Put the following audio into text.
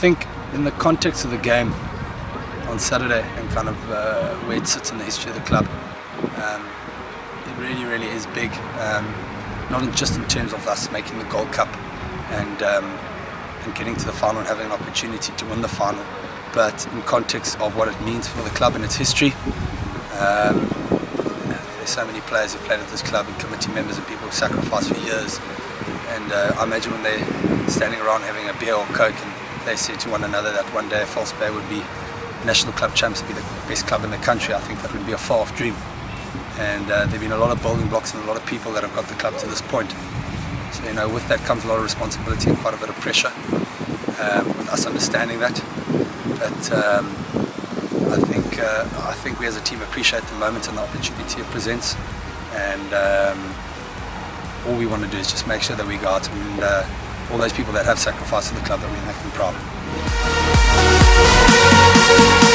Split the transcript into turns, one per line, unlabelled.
think in the context of the game on Saturday and kind of where it sits in the history of the club, it really is big. Not just in terms of us making the Gold Cup and getting to the final and having an opportunity to win the final, but in context of what it means for the club and its history. There's so many players who've played at this club and committee members and people who've sacrificed for years, and I imagine when they're standing around having a beer or coke and they say to one another that one day False Bay would be national club champs, would be the best club in the country, I think that would be a far-off dream. And there have been a lot of building blocks and a lot of people that have got the club to this point. So, you know, with that comes a lot of responsibility and quite a bit of pressure, with us understanding that. But I think we as a team appreciate the moment and the opportunity it presents, and all we want to do is just make sure that we go out and all those people that have sacrificed to the club, that we make them proud.